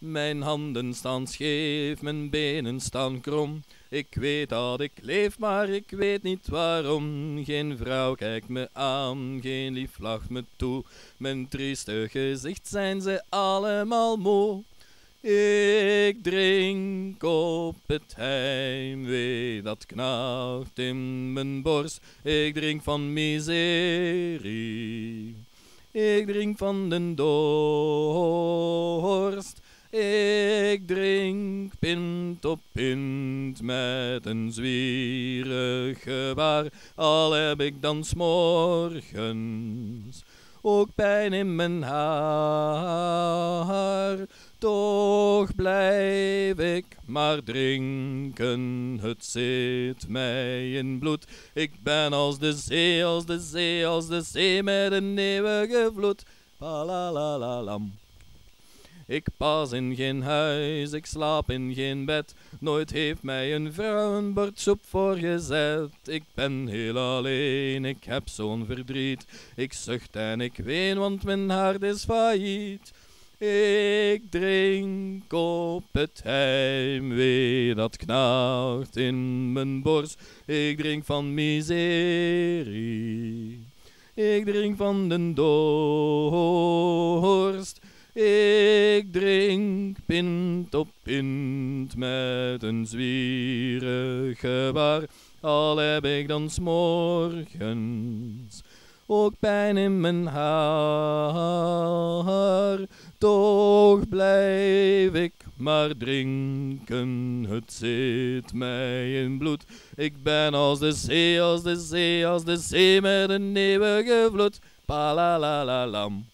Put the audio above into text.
Mijn handen staan scheef, mijn benen staan krom. Ik weet dat ik leef, maar ik weet niet waarom. Geen vrouw kijkt me aan, geen lief lacht me toe. Mijn trieste gezicht zijn ze allemaal moe. Ik drink op het heimwee dat knaagt in mijn borst. Ik drink van miserie. Ik drink van den dorst. Ik drink pint op pint met een zwierig gebaar. Al heb ik dan 's morgens ook pijn in mijn haar. Toch blijf ik maar drinken, het zit mij in bloed. Ik ben als de zee, als de zee, als de zee met een eeuwige vloed. Palalalam. Ik pas in geen huis, ik slaap in geen bed. Nooit heeft mij een vrouw een bord soep voorgezet. Ik ben heel alleen, ik heb zo'n verdriet. Ik zucht en ik ween, want mijn hart is failliet. Ik drink op het heimwee dat knaagt in mijn borst. Ik drink van miserie. Ik drink van den dorst. Ik drink pint op pint met een zwierig gebaar. Al heb ik dan 's morgens ook pijn in mijn haar. Toch blijf ik maar drinken, het zit mij in bloed. Ik ben als de zee, als de zee, als de zee met een eeuwige vloed. Palalalalam.